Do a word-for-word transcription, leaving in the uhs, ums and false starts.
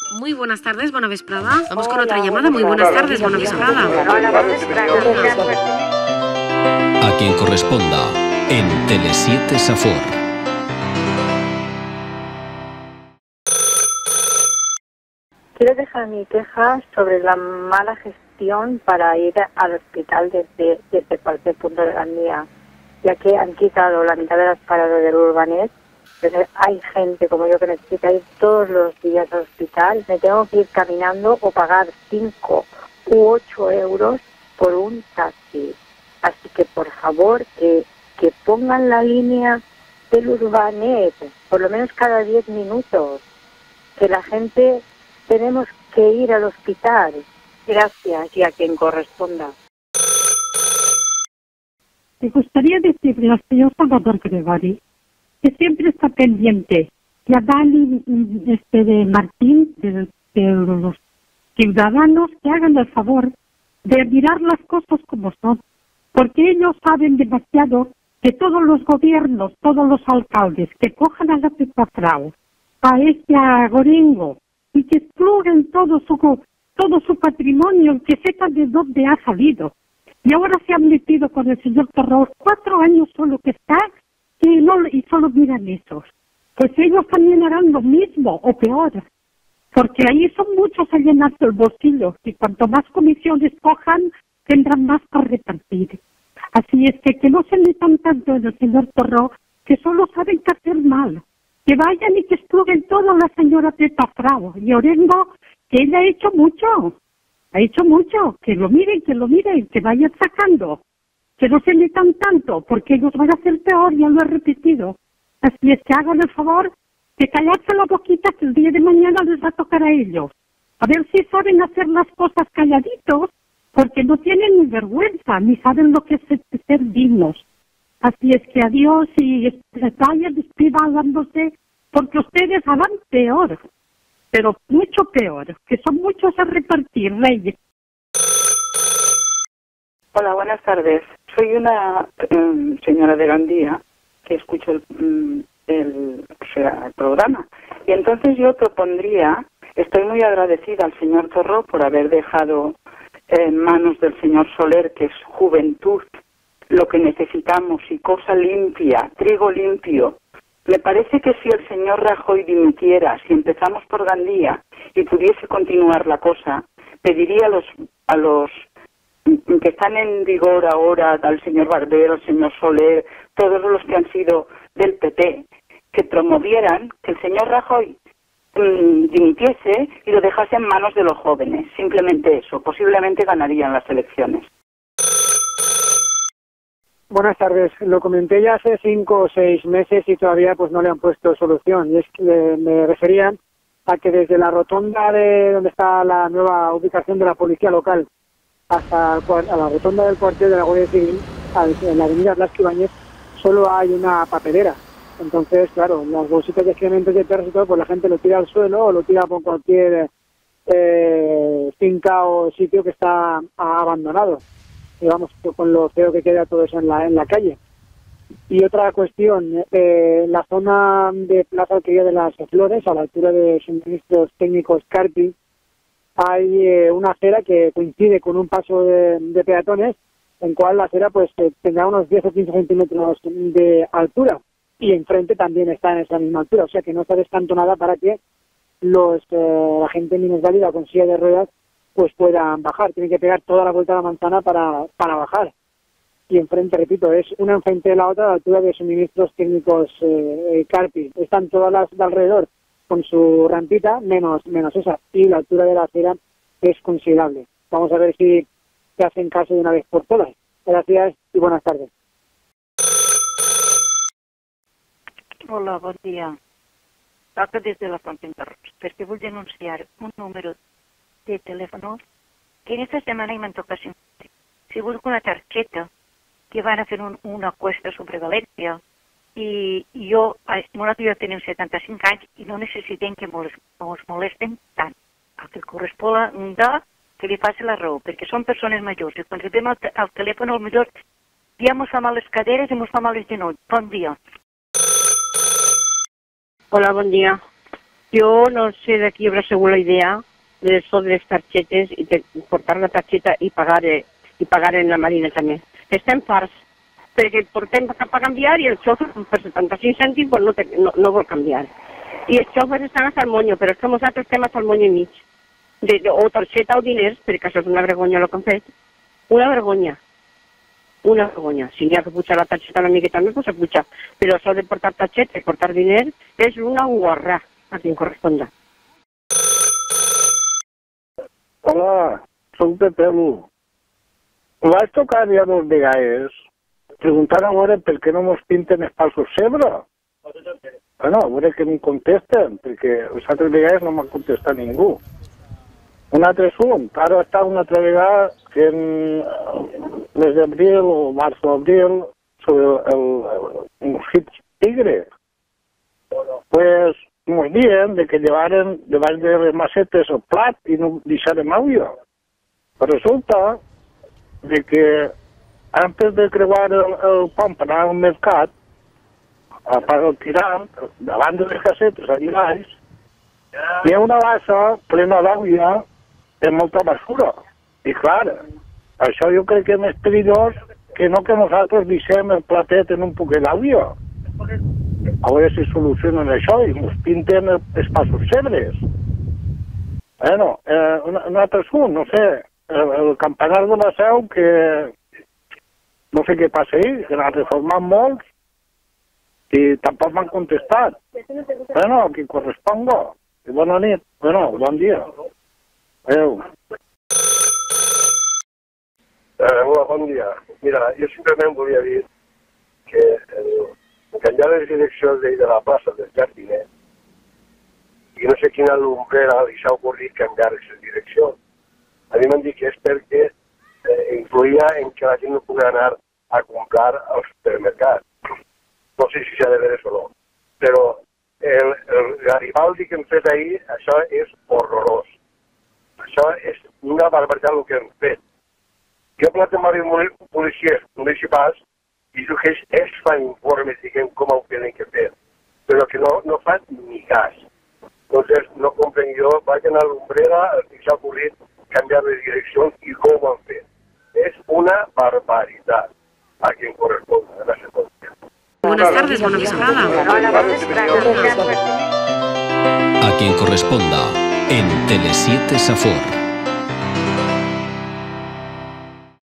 Muy buenas tardes, bona vesprada. Vamos con otra llamada. Muy buenas tardes, bona vesprada. Hola, bona vesprada. A quien corresponda, en Tele siete Safor. Quiero dejar mi queja sobre la mala gestión para ir al hospital desde, desde cualquier punto de Gandía, ya que han quitado la mitad de las paradas del Urbanet. Entonces hay gente como yo que necesita ir todos los días al hospital. Me tengo que ir caminando o pagar cinco u ocho euros por un taxi. Así que por favor que, que pongan la línea del Urbanet, por lo menos cada diez minutos, que la gente tenemos que ir al hospital. Gracias, y a quien corresponda. Me gustaría decirle al señor Salvador Gregory que siempre está pendiente, y a Dani este, de Martín, de, de los ciudadanos, que hagan el favor de mirar las cosas como son, porque ellos saben demasiado que todos los gobiernos, todos los alcaldes que cojan a la Pepa Frau, a este a Gorengo, y que exploren todo su todo su patrimonio, que sepan de dónde ha salido. Y ahora se han metido con el señor Torró, cuatro años solo que está, y, no, y solo miran esos. Pues ellos también harán lo mismo, o peor, porque ahí son muchos a llenarse el bolsillo, y cuanto más comisiones cojan, tendrán más para repartir. Así es que que no se metan tanto en el señor Torró, que solo saben qué hacer mal. Que vayan y que exploren todo la señora Pepa Frau y Orengo, que ella ha hecho mucho, ha hecho mucho, que lo miren, que lo miren, que vayan sacando, que no se metan tanto, porque ellos van a hacer peor, ya lo he repetido. Así es que hagan el favor de callarse la boquita, que el día de mañana les va a tocar a ellos. A ver si saben hacer las cosas calladitos, porque no tienen ni vergüenza, ni saben lo que es ser dignos. Así es que adiós y vayan despidándose, porque ustedes harán peor, pero mucho peor, que son muchos a repartir, Reyes. Hola, buenas tardes. Soy una um, señora de Gandía que escucho el, um, el, o sea, el programa. Y entonces yo propondría, estoy muy agradecida al señor Torró por haber dejado en manos del señor Soler, que es juventud, lo que necesitamos, y cosa limpia, trigo limpio. Me parece que si el señor Rajoy dimitiera, si empezamos por Gandía y pudiese continuar la cosa, pediría a los a los que están en vigor ahora, al señor Barbero, al señor Soler, todos los que han sido del P P, que promovieran que el señor Rajoy mmm, dimitiese y lo dejase en manos de los jóvenes. Simplemente eso. Posiblemente ganarían las elecciones. Buenas tardes. Lo comenté ya hace cinco o seis meses y todavía pues no le han puesto solución. Y es que me referían a que desde la rotonda de donde está la nueva ubicación de la policía local hasta a la rotonda del cuartel de la Guardia Civil, en la avenida Blasco Ibáñez, solo hay una papelera. Entonces, claro, las bolsitas de excrementos de perros y todo, pues la gente lo tira al suelo o lo tira por cualquier eh, finca o sitio que está abandonado. Y vamos, con lo feo que queda todo eso en la en la calle. Y otra cuestión, eh, la zona de Plaza Alquería de las Flores, a la altura de Suministros Técnicos Carpi, hay eh, una acera que coincide con un paso de, de peatones, en cual la acera pues eh, tendrá unos diez o quince centímetros de altura, y enfrente también está en esa misma altura, o sea que no está descantonada para que los eh, la gente minusválida con silla de ruedas pues puedan bajar. Tienen que pegar toda la vuelta a la manzana para, para bajar. Y enfrente, repito, es una enfrente de la otra a la altura de Suministros Técnicos eh, Carpi. Están todas las de alrededor con su rampita, menos menos esa. Y la altura de la acera es considerable. Vamos a ver si se hacen caso de una vez por todas. Gracias y buenas tardes. Hola, bon dia. Toca des de la Font d'en Carròs, perquè vull denunciar un número de teléfono que en esta semana me han tocado seguro con una tarjeta que van a hacer un, una encuesta sobre Valencia y, y yo, bueno, yo tengo setanta cinc anys i no necessitem que mos, mos molesten tant. El que correspon de que li faci la raó, perquè són persones majors i quan rebem al, al telèfon al millor ja mos fa mal les caderes i mos fa mal els genolls. Bon dia. Hola, bon dia. yo no sé de qui habrà sigut la idea de això de les targetes i de portar la targeta i pagar, eh, i pagar en la marina també. Estem farts, perquè portem cap a canviar i el xòfer per setanta-cinc cèntims pues, no, te, no, no vol canviar. I els xòfers estan hasta el monyo, però és que nosaltres estem hasta el monyo i mig. De, de, o targeta o diners, perquè això és una vergonya el que han fet. Una vergonya. Una vergonya. Si n'hi ha que pujar la targeta una miqueta més, pues se puja. Però això de portar targeta i portar diners és una guarrà, a qui em corresponda. Hola, soc de Pelu. Vaig tocar ja dos vegades preguntant a veure per què no mos pinten els falsos Zebra. Bueno, a veure què em contesten, perquè les altres vegades no m'ha contestat ningú. Un altre assumpte, ara està una altra vegada que en mes d'abril o març d'abril sobre el, el mosquit tigre. Pues ens diuen de que llevaren davant de les macetes el plat i no deixarem àudio. Però resulta de que antes de creuar el, el pont per anar al mercat, a part del tirant, davant de les casetes allà baix, hi ha una bassa plena d'aigua de molta basura. I clar, això jo crec que és més perillós que no que nosaltres deixem el platet en un poquet d'aigua. A veure si solucionen això i ens pinten els passos cebres. Bueno, eh, un, un altre assumpte, no sé, el, el campanar de la Seu, que no sé què passa ahí, que l'han reformat molts i tampoc m'han contestat. Bueno, qui corresponga. I bona nit. Bueno, bon dia. Adéu. Eh, hola, bon dia. Mira, jo simplement volia dir que el, canviar les direccions de, de la plaça del Jardiner i no sé quina lumbrera li s'ha ocorrit canviar aquestes direccions. A mi m'han dit que és perquè eh, influïa en que la gent no pugui anar a comprar al supermercat. No sé si s'ha de veure o no. Però el, el Garibaldi que hem fet ahir, això és horrorós. Això és una barbaritat el que hem fet. Jo he parlat amb els policies municipals i diu que ells fan informes, diguem, com ho tenen que fer, però que no, no fan ni cas. Entonces, no comprenc jo, vaig anar a l'ombrera, el que s'ha ocorrit, canviar de direcció i com ho han fet. És una barbaritat a quien corresponde. Gràcies. Buenas tardes, buena vesprada. Hola, bona vesprada. A quien corresponda en Tele siete Safor.